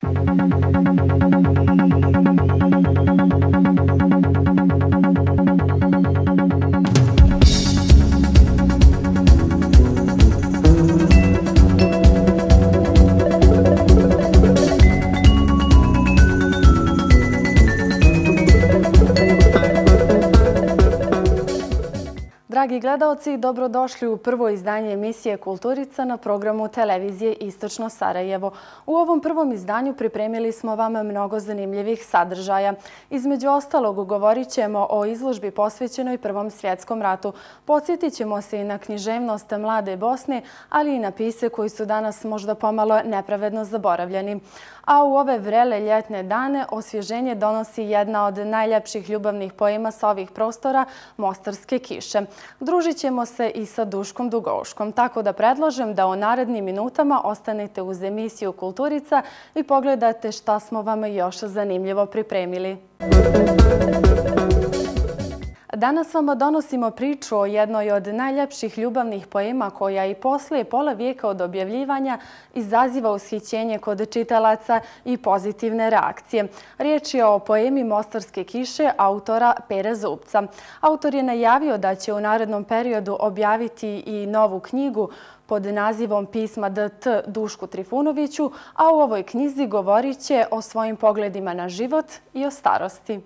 Dragi gledaoci, dobrodošli u prvo izdanje emisije Kulturica na programu televizije Istočno Sarajevo. U ovom prvom izdanju pripremili smo vam mnogo zanimljivih sadržaja. Između ostalog govorit ćemo o izložbi posvećenoj Prvom svjetskom ratu. Podsjetit ćemo se i na književnost mlade Bosne, ali i na pise koji su danas možda pomalo nepravedno zaboravljeni. A u ove vrele ljetne dane osvježenje donosi jedna od najljepših ljubavnih poema sa ovih prostora, Mostarske kiše. Družit ćemo se i sa Duškom Dugouškom, tako da predlažem da u narednim minutama ostanete uz emisiju Kulturica i pogledate šta smo vam još zanimljivo pripremili. Danas vam donosimo priču o jednoj od najljepših ljubavnih poema koja i poslije pola vijeka od objavljivanja izaziva ushićenje kod čitalaca i pozitivne reakcije. Riječ je o poemi Mostarske kiše autora Pere Zubca. Autor je najavio da će u narednom periodu objaviti i novu knjigu pod nazivom Pisma D.T. Dušku Trifunoviću, a u ovoj knjizi govorit će o svojim pogledima na život i o starosti.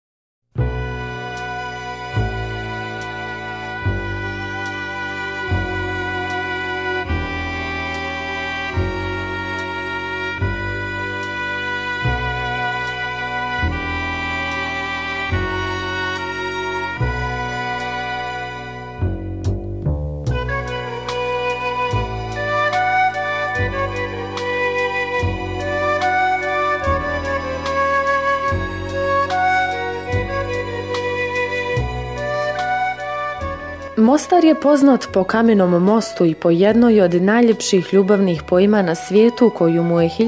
Mostar je poznat po kamenom mostu i po jednoj od najljepših ljubavnih poema na svijetu koju mu je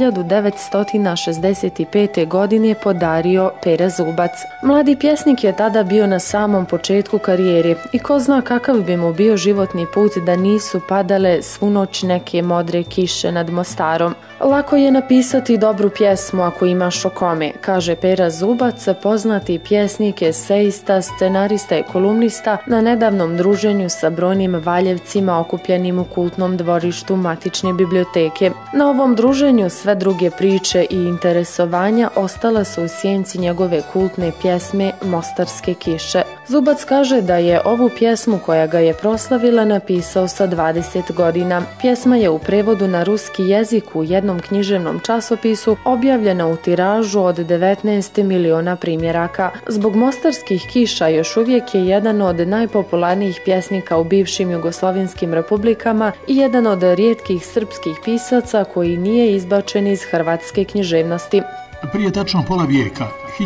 1965. godine podario Pere Zubac. Mladi pjesnik je tada bio na samom početku karijere i ko zna kakav bi mu bio životni put da nisu padale svu noć neke modre kiše nad Mostarom. Lako je napisati dobru pjesmu ako imaš o kome, kaže Pera Zubac, poznati pjesnik, esejista, scenarista i kolumnista na nedavnom druženju sa brojnim valjevcima okupljenim u kultnom dvorištu Matične biblioteke. Na ovom druženju sve druge priče i interesovanja ostala su u sjenci njegove kultne pjesme Mostarske kiše. Zubac kaže da je ovu pjesmu koja ga je proslavila napisao sa 20 godina. Pjesma je u prevodu na ruski jezik u jednom književnom časopisu objavljena u tiražu od 19 miliona primjeraka. Zbog Mostarskih kiša još uvijek je jedan od najpopularnijih pjesnika u bivšim jugoslovenskim republikama i jedan od rijetkih srpskih pisaca koji nije izbačen iz hrvatske književnosti. Prije tačno pola vijeka,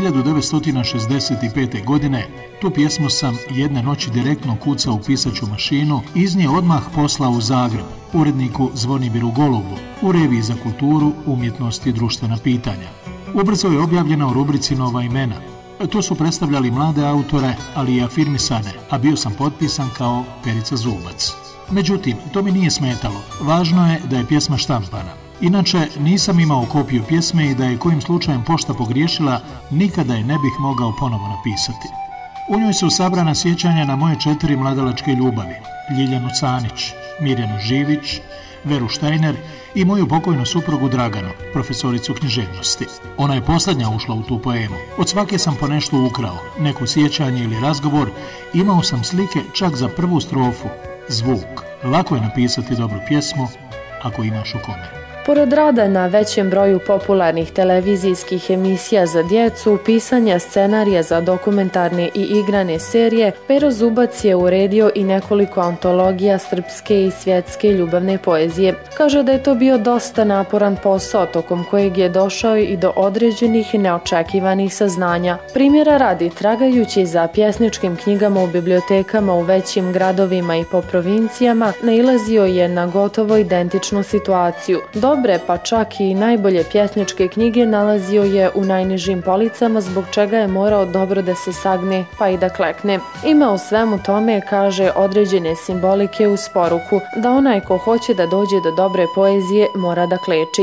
1965. godine, tu pjesmu sam jedne noći direktno kucao u pisaću mašinu i iz nje odmah poslao u Zagreb, uredniku Zvonimiru Golubu, u reviji za kulturu, umjetnost i društvena pitanja. Ubrzo je objavljena u rubrici Nova imena. Tu su predstavljali mlade autore, ali i afirmisane, a bio sam potpisan kao Perica Zubac. Međutim, to mi nije smetalo. Važno je da je pjesma štampana. Inače, nisam imao kopiju pjesme i da je kojim slučajem pošta pogriješila, nikada je ne bih mogao ponovo napisati. U njoj su sabrana sjećanja na moje 4 mladalačke ljubavi, Ljiljanu Canić, Mirjanu Živić, Veru Štajner i moju pokojnu suprugu Draganu, profesoricu književnosti. Ona je posljednja ušla u tu poemu. Od svake sam po nešto ukrao, neko sjećanje ili razgovor, imao sam slike čak za prvu strofu, zvuk. Lako je napisati dobru pjesmu ako imaš o kome. Pored rada na većem broju popularnih televizijskih emisija za djecu, pisanja scenarija za dokumentarne i igrane serije, Pero Zubac je uredio i nekoliko antologija srpske i svjetske ljubavne poezije. Kaže da je to bio dosta naporan posao tokom kojeg je došao i do određenih i neočekivanih saznanja. Primjera radi, tragajući za pjesničkim knjigama u bibliotekama u većim gradovima i po provincijama, nailazio je na gotovo identičnu situaciju. Dobre, pa čak i najbolje pjesničke knjige nalazio je u najnižim policama, zbog čega je morao dobro da se sagne pa i da klekne. Ima u svemu tome, kaže, određene simbolike uz poruku da onaj ko hoće da dođe do dobre poezije mora da kleči.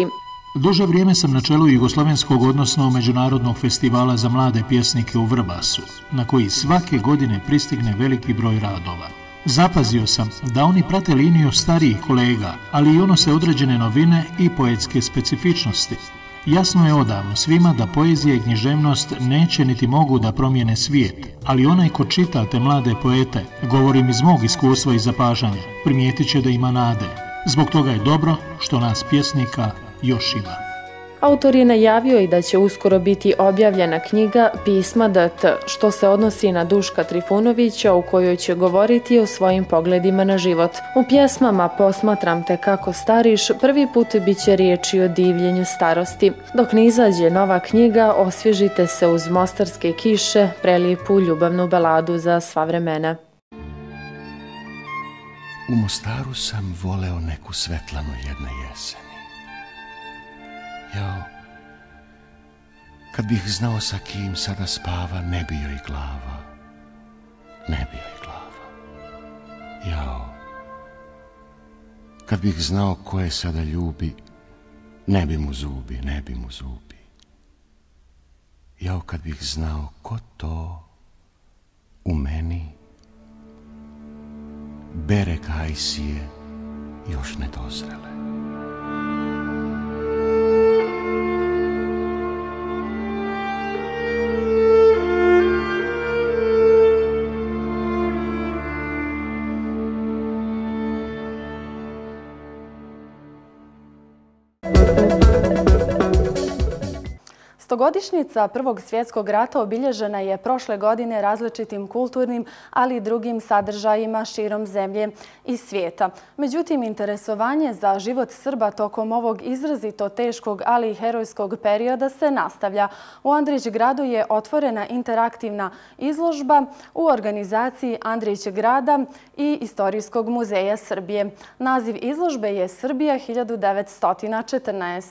Duže vrijeme sam na čelu jugoslovenskog, odnosno međunarodnog festivala za mlade pjesnike u Vrbasu, na koji svake godine pristigne veliki broj radova. Zapazio sam da oni prate liniju starijih kolega, ali i unose određene novine i poetske specifičnosti. Jasno je odavno svima da poezija i književnost neće niti mogu da promijene svijet, ali onaj ko čita te mlade poete, govorim iz mog iskustva i zapažanja, primijetit će da ima nade. Zbog toga je dobro što nas pjesnika još ima. Autor je najavio i da će uskoro biti objavljena knjiga Pisma DT, što se odnosi na Duška Trifunovića, u kojoj će govoriti o svojim pogledima na život. U pjesmama Posmatram te kako stariš prvi put bit će riječi o divljenju starosti. Dok ne izađe nova knjiga, osvježite se uz mostarske kiše, prelijepu ljubavnu baladu za sva vremena. U Mostaru sam voleo neku Svetlanu jedne jeseni. Jao, kad bih znao sa kim sada spava, ne bi joj glava, ne bi joj glava. Jao, kad bih znao ko je sada ljubi, ne bi mu zubi, ne bi mu zubi. Jao, kad bih znao ko to u meni bere kajsije još nedozrele. Stogodišnjica Prvog svjetskog rata obilježena je prošle godine različitim kulturnim, ali i drugim sadržajima širom zemlje i svijeta. Međutim, interesovanje za život Srba tokom ovog izrazito teškog, ali i herojskog perioda se nastavlja. U Andrićgradu je otvorena interaktivna izložba u organizaciji Andrićgrada i Istorijskog muzeja Srbije. Naziv izložbe je Srbija 1914.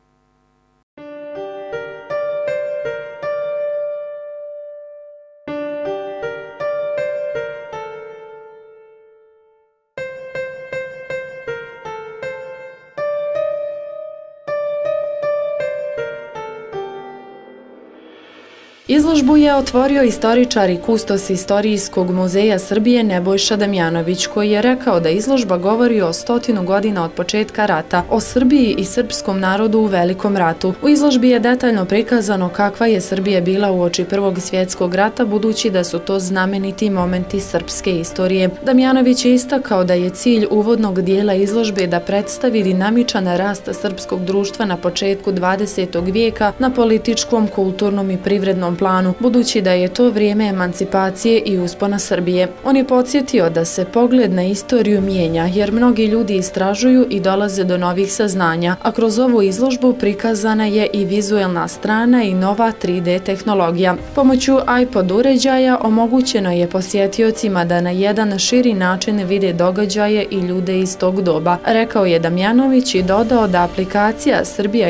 Izložbu je otvorio istoričar i kustos Istorijskog muzeja Srbije Nebojša Damjanović, koji je rekao da izložba govori o 100 godina od početka rata, o Srbiji i srpskom narodu u Velikom ratu. U izložbi je detaljno prikazano kakva je Srbija bila uoči Prvog svjetskog rata, budući da su to znameniti momenti srpske istorije. Damjanović je istakao da je cilj uvodnog dijela izložbe da predstavi dinamičan rast srpskog društva na početku 20. vijeka na političkom, kulturnom i privrednom planu, budući da je to vrijeme emancipacije i uspona Srbije. On je podsjetio da se pogled na istoriju mijenja, jer mnogi ljudi istražuju i dolaze do novih saznanja, a kroz ovu izložbu prikazana je i vizuelna strana i nova 3D tehnologija. Pomoću iPod uređaja omogućeno je posjetiocima da na jedan širi način vide događaje i ljude iz tog doba, rekao je Damjanović i dodao da aplikacija Srbija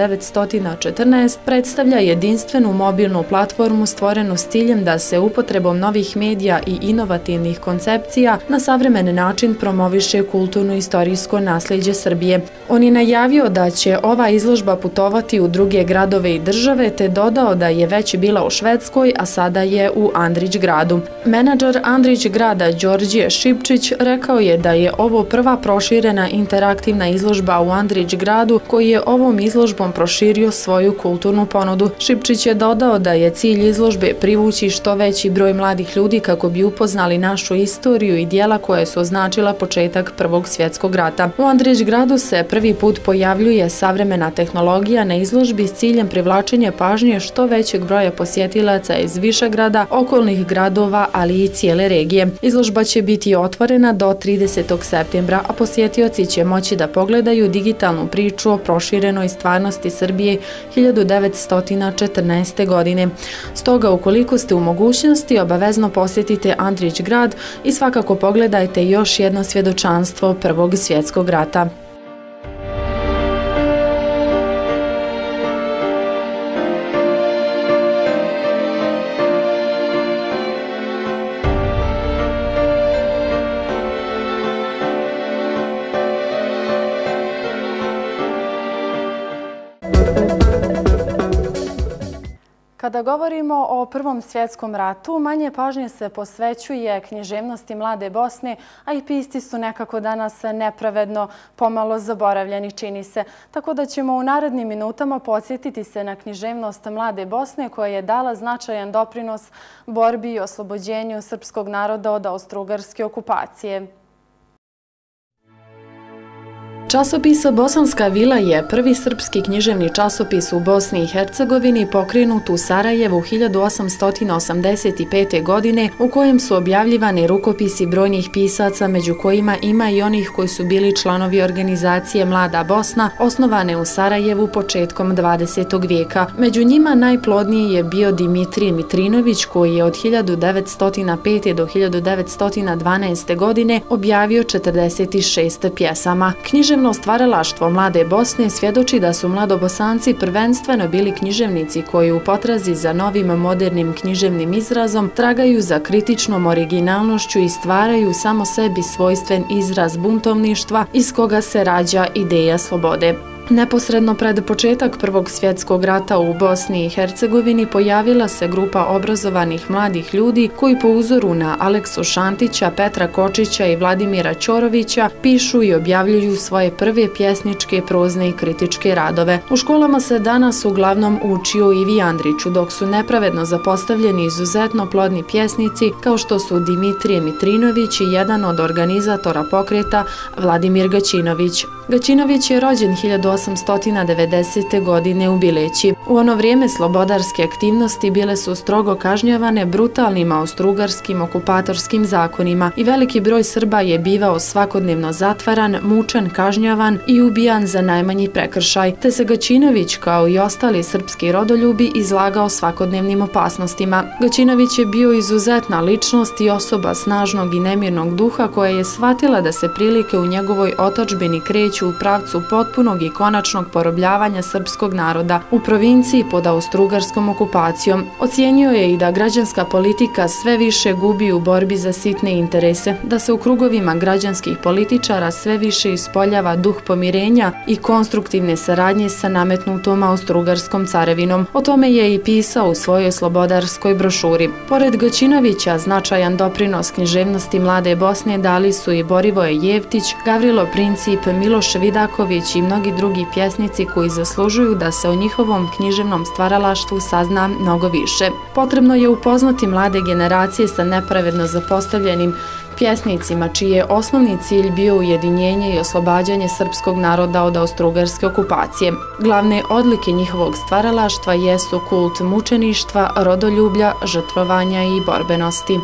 1914 predstavlja jedinstvenu mobilnu platformu stvorenu s ciljem da se upotrebom novih medija i inovativnih koncepcija na savremen način promoviše kulturno-istorijsko nasljeđe Srbije. On je najavio da će ova izložba putovati u druge gradove i države, te dodao da je već bila u Švedskoj, a sada je u Andrićgradu. Menadžer Andrićgrada Đorđe Šipčić rekao je da je ovo prva proširena interaktivna izložba u Andrićgradu, koji je ovom izložbom proširio svoju kulturnu ponudu. Šipčić je dodao da je cilj izložbe privući što veći broj mladih ljudi kako bi upoznali našu istoriju i dijela koje su označila početak Prvog svjetskog rata. U Andrićgradu se prvi put pojavljuje savremena tehnologija na izložbi s ciljem privlačenja pažnje što većeg broja posjetilaca iz Višegrada, okolnih gradova, ali i cijele regije. Izložba će biti otvorena do 30. septembra, a posjetioci će moći da pogledaju digitalnu priču o proširenoj stvarnosti Srbije 1914. godine. Stoga, ukoliko ste u mogućnosti, obavezno posjetite Andrićgrad i svakako pogledajte još jedno svjedočanstvo Prvog svjetskog rata. Kada govorimo o Prvom svjetskom ratu, manje pažnje se posvećuje književnosti mlade Bosne, a i pisci su nekako danas nepravedno pomalo zaboravljeni, čini se. Tako da ćemo u narednim minutama podsjetiti se na književnost mlade Bosne koja je dala značajan doprinos borbi i oslobođenju srpskog naroda od austrougarske okupacije. Časopis Bosanska vila je prvi srpski književni časopis u Bosni i Hercegovini pokrenut u Sarajevu 1885. godine, u kojem su objavljivani rukopisi brojnih pisaca, među kojima ima i onih koji su bili članovi organizacije Mlada Bosna, osnovane u Sarajevu početkom 20. vijeka. Među njima najplodniji je bio Dimitrije Mitrinović, koji je od 1905. do 1912. godine objavio 46 pjesama. Književno stvaralaštvo Mlade Bosne svjedoči da su mladobosanci prvenstveno bili književnici koji u potrazi za novim modernim književnim izrazom tragaju za kritičnom originalnošću i stvaraju samo sebi svojstven izraz buntovništva iz koga se rađa ideja slobode. Neposredno pred početak Prvog svjetskog rata u Bosni i Hercegovini pojavila se grupa obrazovanih mladih ljudi koji po uzoru na Aleksu Šantića, Petra Kočića i Vladimira Ćorovića pišu i objavljuju svoje prve pjesničke, prozne i kritičke radove. U školama se danas uglavnom uči o Ivi Andriću, dok su nepravedno zapostavljeni izuzetno plodni pjesnici kao što su Dimitrije Mitrinović i jedan od organizatora pokreta Vladimir Gaćinović. Gaćinović je rođen 1890. godine u Bileći. U ono vrijeme slobodarske aktivnosti bile su strogo kažnjavane brutalnim austrougarskim okupatorskim zakonima i veliki broj Srba je bivao svakodnevno zatvaran, mučen, kažnjavan i ubijan za najmanji prekršaj, te se Gaćinović kao i ostali srpski rodoljubi izlagao svakodnevnim opasnostima. Gaćinović je bio izuzetna ličnost i osoba snažnog i nemirnog duha koja je shvatila da se prilike u njegovoj otadžbini kreću u pravcu potpunog i konačnog porobljavanja srpskog naroda u provinciji pod austrougarskom okupacijom. Ocijenio je i da građanska politika sve više gubi u borbi za sitne interese, da se u krugovima građanskih političara sve više ispoljava duh pomirenja i konstruktivne saradnje sa nametnutom austrougarskom carevinom. O tome je i pisao u svojoj slobodarskoj brošuri. Pored Gaćinovića, značajan doprinos književnosti Mlade Bosne dali su i Borivoje Jevtić, Gavrilo Princip, Miloš Vidaković i mnogi drugi pjesnici koji zaslužuju da se o njihovom književnom stvaralaštvu sazna mnogo više. Potrebno je upoznati mlade generacije sa nepravedno zapostavljenim pjesnicima, čiji je osnovni cilj bio ujedinjenje i oslobađanje srpskog naroda od austrougarske okupacije. Glavne odlike njihovog stvaralaštva jesu kult mučeništva, rodoljublja, žrtvovanja i borbenosti.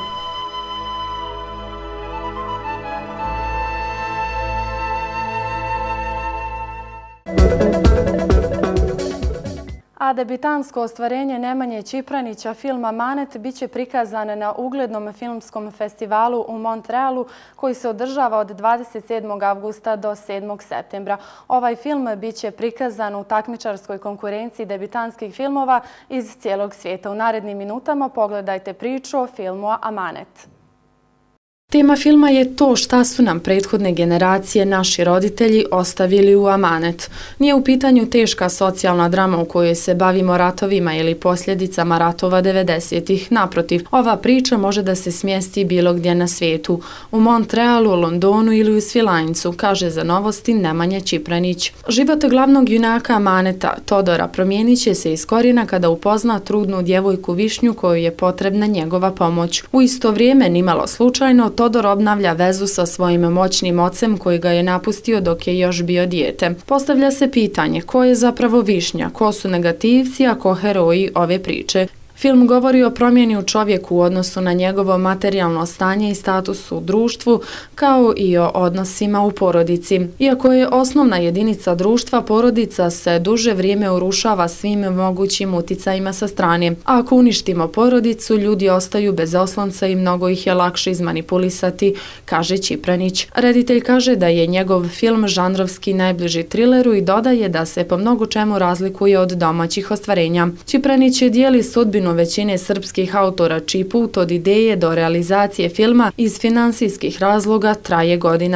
A debitansko ostvarenje Nemanje Čipranića, film Amanet, bit će prikazan na uglednom filmskom festivalu u Montrealu koji se održava od 27. avgusta do 7. septembra. Ovaj film bit će prikazan u takmičarskoj konkurenciji debitanskih filmova iz cijelog svijeta. U narednim minutama pogledajte priču o filmu Amanet. Tema filma je to šta su nam prethodne generacije, naši roditelji, ostavili u amanet. Nije u pitanju teška socijalna drama u kojoj se bavimo ratovima ili posljedicama ratova 90-ih. Naprotiv, ova priča može da se smjesti bilo gdje na svijetu. U Montrealu, Londonu ili u Svilajncu, kaže za Novosti Nemanja Čipranić. Život glavnog junaka Amaneta, Todora, promijenit će se iz korijena kada upozna trudnu djevojku Višnju kojoj je potrebna njegova pomoć. U isto vrijeme, nimalo slučajno, Todor obnavlja vezu sa svojim moćnim ocem koji ga je napustio dok je još bio dijete. Postavlja se pitanje ko je zapravo Višnja, ko su negativci, a ko heroji ove priče. Film govori o promjeni u čovjeku u odnosu na njegovo materijalno stanje i status u društvu, kao i o odnosima u porodici. Iako je osnovna jedinica društva, porodica se duže vrijeme urušava svim mogućim uticajima sa strane. A ako uništimo porodicu, ljudi ostaju bez oslonca i mnogo ih je lakše izmanipulisati, kaže Čipranić. Reditelj kaže da je njegov film žanrovski najbliži trileru i dodaje da se po mnogo čemu razlikuje od domaćih ostvarenja. Čipranić dijeli sudbinu većine srpskih autora čiji put od ideje do realizacije filma iz finansijskih razloga traje godinama.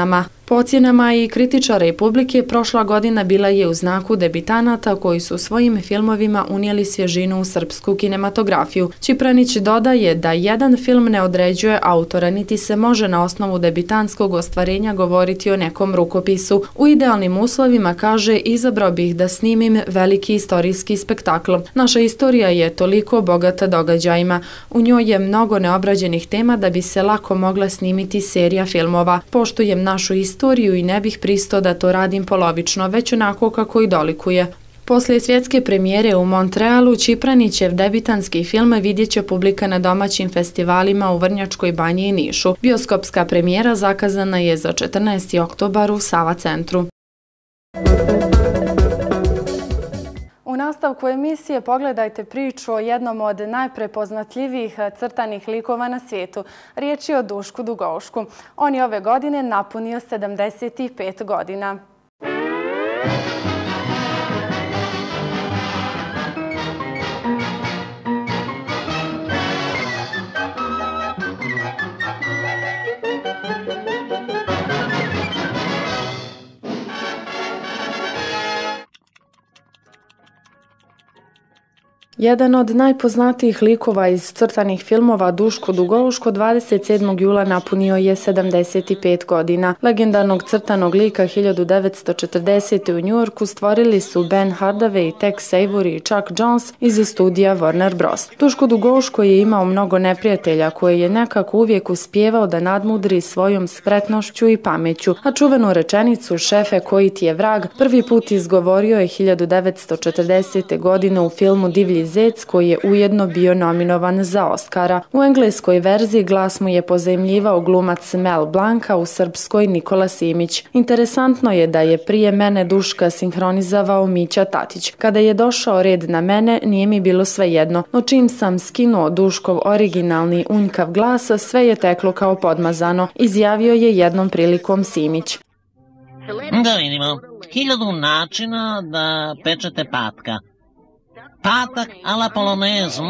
Po ocjenama i kritičara i publike, prošla godina bila je u znaku debitanata koji su svojim filmovima unijeli svježinu u srpsku kinematografiju. Čipranić dodaje da jedan film ne određuje autora, niti se može na osnovu debitanskog ostvarenja govoriti o nekom rukopisu. U idealnim uslovima, kaže, izabrao bih da snimim veliki istorijski spektakl. Naša istorija je toliko bogata događajima. U njoj je mnogo neobrađenih tema da bi se lako mogla snimiti serija filmova. Poštujem našu istoriju i ne bih pristao da to radim polovično, već onako kako i dolikuje. Poslije svjetske premijere u Montrealu, Čipranićev debitanski film vidjet će publika na domaćim festivalima u Vrnjačkoj Banji i Nišu. Bioskopska premijera zakazana je za 14. oktobar u Sava centru. U nastavku emisije pogledajte priču o jednom od najprepoznatljivijih crtanih likova na svijetu. Riječ je o Dušku Dugoušku. On je ove godine napunio 75 godina. Jedan od najpoznatijih likova iz crtanih filmova, Duško Dugouško, 27. jula napunio je 75 godina. Legendarnog crtanog lika 1940. u Njujorku stvorili su Ben Hardaway, Tex Avery i Chuck Jones iz studija Warner Bros. Duško Dugouško je imao mnogo neprijatelja koje je nekako uvijek uspijevao da nadmudri svojom spretnošću i pameću, a čuvenu rečenicu "šefe, koji ti je vrag" prvi put izgovorio je 1940. godine u filmu Divlji zec, koji je ujedno bio nominovan za Oscara. U engleskoj verziji glas mu je pozajmljivao glumac Mel Blanc, a u srpskoj Nikola Simić. Interesantno je da je prije mene Duška sinhronizavao Mića Tatić. Kada je došao red na mene, nije mi bilo svejedno, no čim sam skinuo Duškov originalni unjkav glas, sve je teklo kao podmazano, izjavio je jednom prilikom Simić. Da vidimo, 1000 načina da pečete patka. Patak a la polonaise.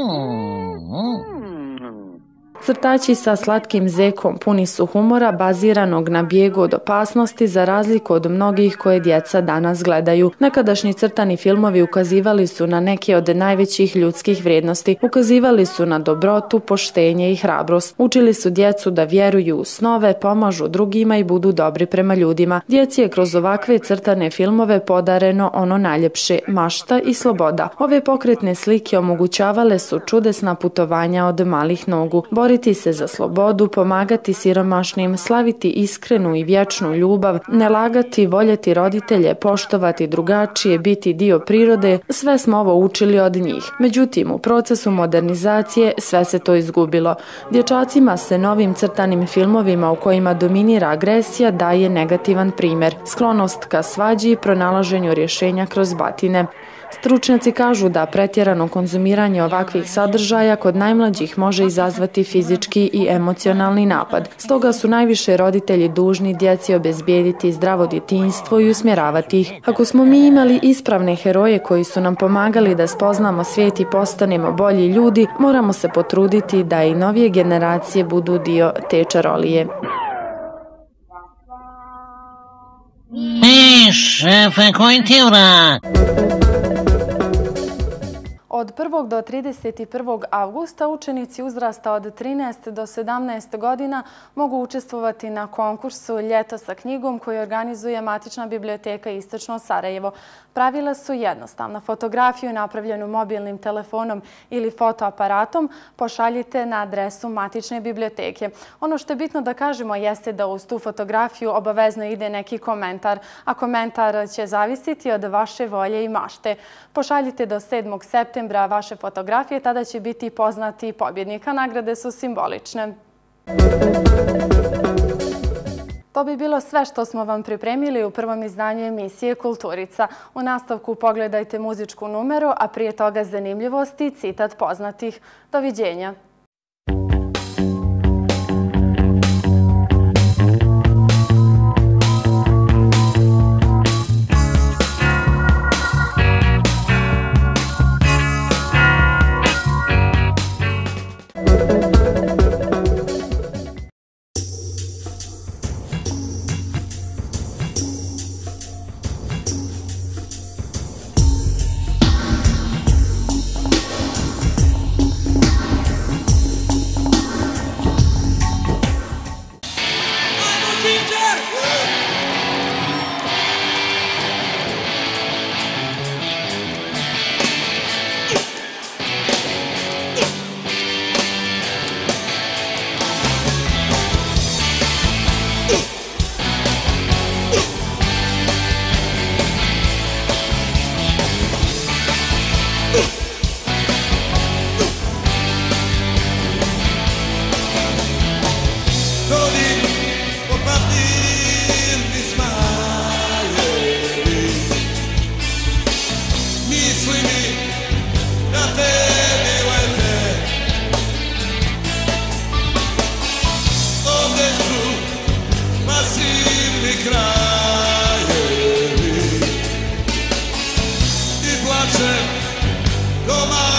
Crtači sa slatkim zekom puni su humora baziranog na bijegu od opasnosti, za razliku od mnogih koje djeca danas gledaju. Nekadašnji crtani filmovi ukazivali su na neke od najvećih ljudskih vrijednosti. Ukazivali su na dobrotu, poštenje i hrabrost. Učili su djecu da vjeruju u snove, pomažu drugima i budu dobri prema ljudima. Djeci je kroz ovakve crtane filmove podareno ono najljepše, mašta i sloboda. Ove pokretne slike omogućavale su čudesna putovanja od malih nogu. Boriti se za slobodu, pomagati siromašnim, slaviti iskrenu i vječnu ljubav, ne lagati, voljeti roditelje, poštovati drugačije, biti dio prirode, sve smo ovo učili od njih. Međutim, u procesu modernizacije sve se to izgubilo. Dječacima se novim crtanim filmovima u kojima dominira agresija daje negativan primjer, sklonost ka svađi i pronalaženju rješenja kroz batine. Stručnjaci kažu da pretjerano konzumiranje ovakvih sadržaja kod najmlađih može izazvati fizički i emocionalni napad. Stoga su najviše roditelji dužni djeci obezbijediti zdravo djetinjstvo i usmjeravati ih. Ako smo mi imali ispravne heroje koji su nam pomagali da spoznamo svijet i postanemo bolji ljudi, moramo se potruditi da i novije generacije budu dio te čarolije. Šefe, koji ti je vrag? Od 1. do 31. avgusta učenici uzrasta od 13 do 17 godina mogu učestvovati na konkursu Ljeto sa knjigom koji organizuje Matična biblioteka Istočno Sarajevo. Pravila su jednostavna. Fotografiju napravljenu mobilnim telefonom ili fotoaparatom pošaljite na adresu Matične biblioteke. Ono što je bitno da kažemo jeste da uz tu fotografiju obavezno ide neki komentar, a komentar će zavisiti od vaše volje i mašte. Pošaljite do 7. septembra vaše fotografije, tada će biti poznati pobjednik, a nagrade su simbolične. To bi bilo sve što smo vam pripremili u prvom izdanju emisije Kulturica. U nastavku pogledajte muzičku numeru, a prije toga zanimljivosti i citat poznatih. Doviđenja. komad